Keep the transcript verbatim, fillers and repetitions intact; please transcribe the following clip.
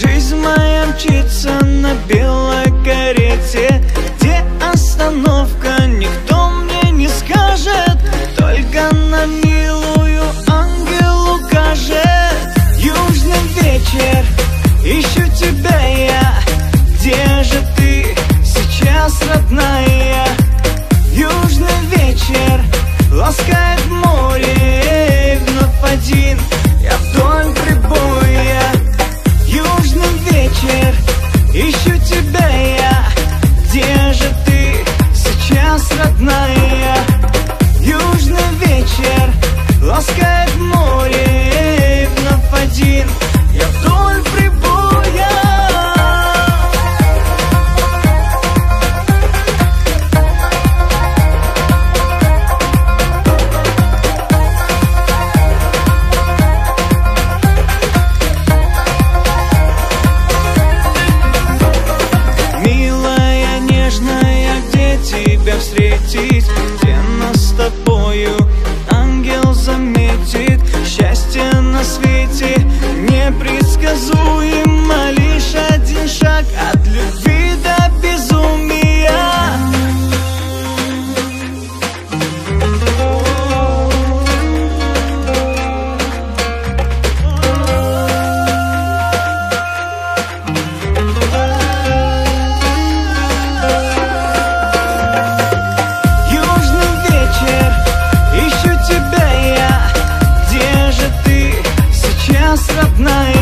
Жизнь моя мчится на белой карете. Где остановка, никто мне не скажет. Только на милую ангел укажет. Южный вечер, ищу тебя я. Где же ты сейчас, родная? Южный вечер ласкает море, вновь один я вдоль прибоя. Южный вечер, ищу тебя я. Где же ты сейчас, родная? Южный вечер ласкает море, вновь один я вдоль прибоя. Встретить, где нас с тобою ангел заметит. Счастье на свете непредсказуемо, лишь один шаг от любви до безумия. Родная.